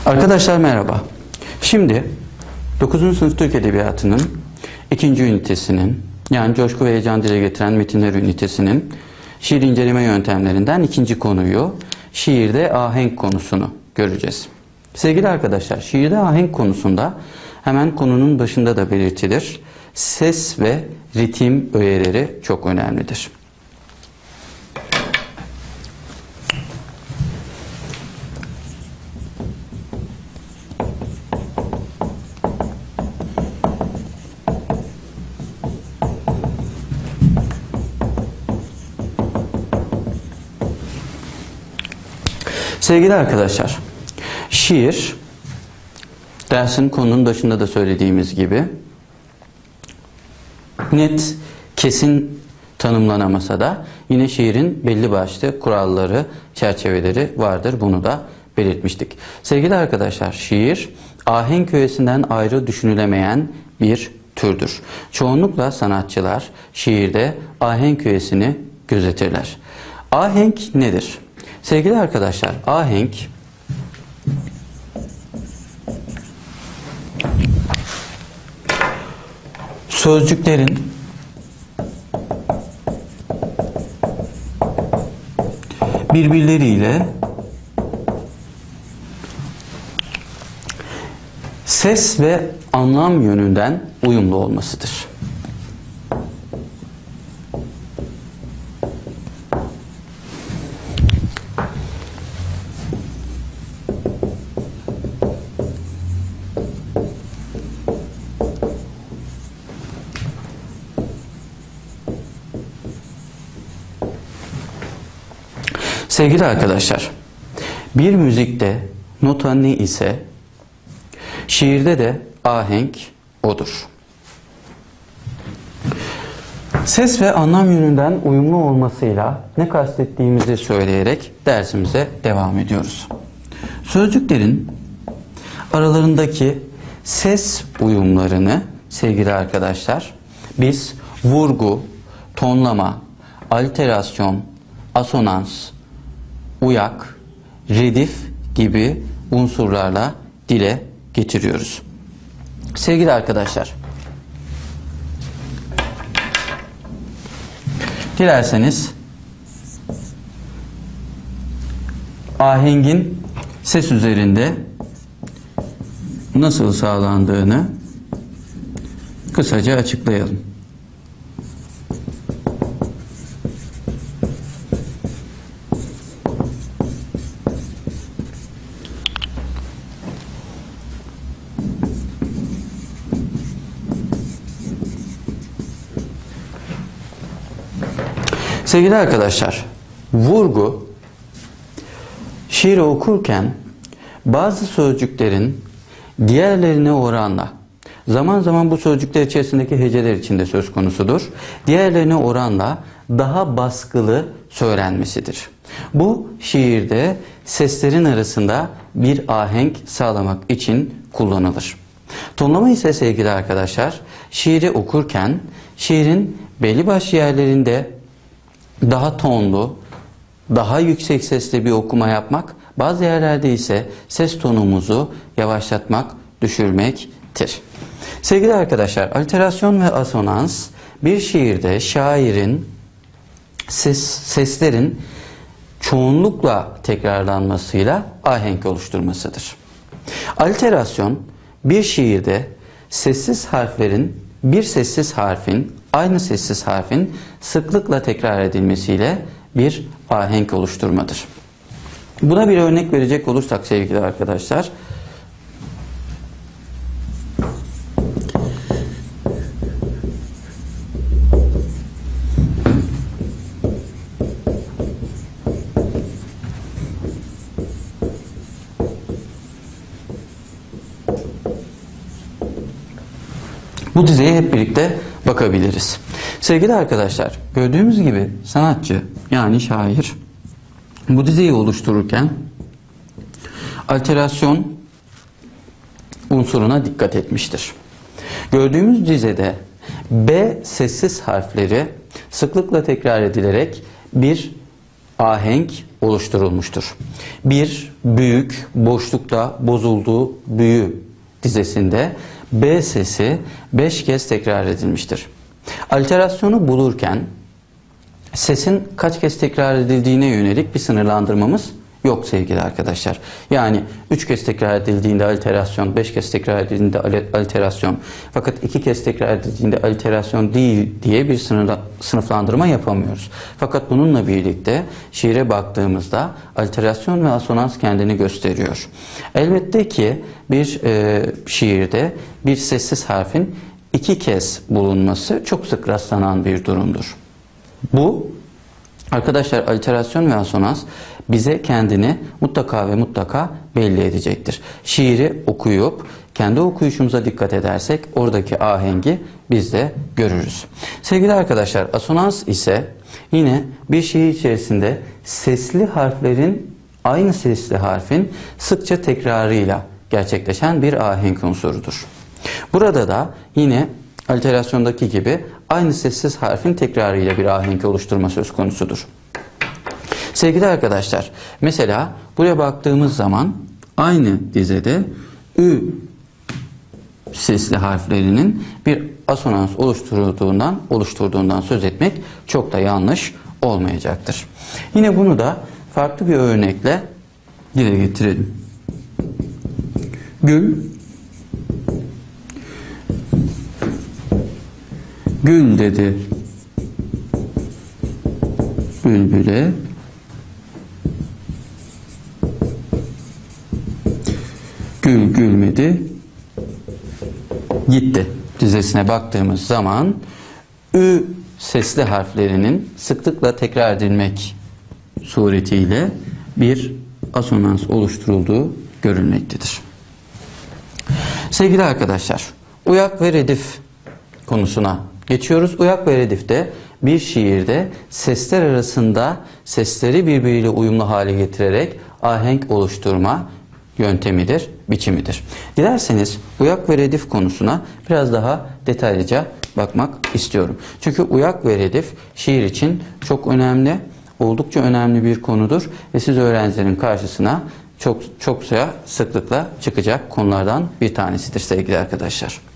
Arkadaşlar merhaba. Şimdi 9. sınıf Türk Edebiyatı'nın 2. ünitesinin, yani coşku ve heyecan dile getiren metinler ünitesinin şiir inceleme yöntemlerinden ikinci konuyu, şiirde ahenk konusunu göreceğiz. Sevgili arkadaşlar, şiirde ahenk konusunda hemen konunun başında da belirtilir. Ses ve ritim öğeleri çok önemlidir. Sevgili arkadaşlar, şiir, dersin konunun başında da söylediğimiz gibi net, kesin tanımlanamasa da yine şiirin belli başlı kuralları, çerçeveleri vardır. Bunu da belirtmiştik. Sevgili arkadaşlar, şiir ahenk öğesinden ayrı düşünülemeyen bir türdür. Çoğunlukla sanatçılar şiirde ahenk öğesini gözetirler. Ahenk nedir? Sevgili arkadaşlar, ahenk sözcüklerin birbirleriyle ses ve anlam yönünden uyumlu olmasıdır. Sevgili arkadaşlar, bir müzikte nota ne ise şiirde de ahenk odur. Ses ve anlam yönünden uyumlu olmasıyla ne kastettiğimizi söyleyerek dersimize devam ediyoruz. Sözcüklerin aralarındaki ses uyumlarını sevgili arkadaşlar biz vurgu, tonlama, alterasyon, asonans, uyak, redif gibi unsurlarla dile getiriyoruz. Sevgili arkadaşlar, dilerseniz ahengin ses üzerinde nasıl sağlandığını kısaca açıklayalım. Sevgili arkadaşlar, vurgu, şiiri okurken bazı sözcüklerin diğerlerine oranla, zaman zaman bu sözcükler içerisindeki heceler içinde söz konusudur, diğerlerine oranla daha baskılı söylenmesidir. Bu şiirde seslerin arasında bir ahenk sağlamak için kullanılır. Tonlama ise sevgili arkadaşlar, şiiri okurken şiirin belli başlı yerlerinde daha tonlu, daha yüksek sesle bir okuma yapmak, bazı yerlerde ise ses tonumuzu yavaşlatmak, düşürmektir. Sevgili arkadaşlar, alterasyon ve asonans bir şiirde şairin seslerin çoğunlukla tekrarlanmasıyla ahenk oluşturmasıdır. Alterasyon bir şiirde sessiz harflerin bir sessiz harfin aynı sessiz harfin sıklıkla tekrar edilmesiyle bir ahenk oluşturmadır. Buna bir örnek verecek olursak sevgili arkadaşlar, bu dizeye hep birlikte bakabiliriz. Sevgili arkadaşlar, gördüğümüz gibi sanatçı yani şair bu dizeyi oluştururken alterasyon unsuruna dikkat etmiştir. Gördüğümüz dizede B sessiz harfleri sıklıkla tekrar edilerek bir ahenk oluşturulmuştur. Bir büyük boşlukta bozulduğu büyü dizesinde B sesi 5 kez tekrar edilmiştir. Alterasyonu bulurken sesin kaç kez tekrar edildiğine yönelik bir sınırlandırmamız yok sevgili arkadaşlar. Yani 3 kez tekrar edildiğinde alterasyon, 5 kez tekrar edildiğinde alterasyon, fakat 2 kez tekrar edildiğinde alterasyon değil diye bir sınıflandırma yapamıyoruz. Fakat bununla birlikte şiire baktığımızda alterasyon ve asonans kendini gösteriyor. Elbette ki bir şiirde bir sessiz harfin 2 kez bulunması çok sık rastlanan bir durumdur. Bu arkadaşlar alterasyon ve asonans bize kendini mutlaka ve mutlaka belli edecektir. Şiiri okuyup kendi okuyuşumuza dikkat edersek oradaki ahengi biz de görürüz. Sevgili arkadaşlar, asonans ise yine bir şiir içerisinde sesli harflerin, aynı sesli harfin sıkça tekrarıyla gerçekleşen bir ahenk unsurudur. Burada da yine alterasyondaki gibi aynı sessiz harfin tekrarıyla bir ahenk oluşturma söz konusudur. Sevgili arkadaşlar, mesela buraya baktığımız zaman aynı dizede Ü sesli harflerinin bir asonans oluşturduğundan söz etmek çok da yanlış olmayacaktır. Yine bunu da farklı bir örnekle dile getirelim. Gül dedi bülbüle, gül gülmedi gitti dizesine baktığımız zaman Ü sesli harflerinin sıklıkla tekrar edilmek suretiyle bir asonans oluşturulduğu görülmektedir. Sevgili arkadaşlar, uyak ve redif konusuna geçiyoruz. Uyak ve redifte bir şiirde sesler arasında sesleri birbiriyle uyumlu hale getirerek ahenk oluşturma yöntemidir, biçimidir. Dilerseniz uyak ve redif konusuna biraz daha detaylıca bakmak istiyorum. Çünkü uyak ve redif şiir için çok önemli, oldukça önemli bir konudur ve siz öğrencilerin karşısına çok sıklıkla çıkacak konulardan bir tanesidir sevgili arkadaşlar.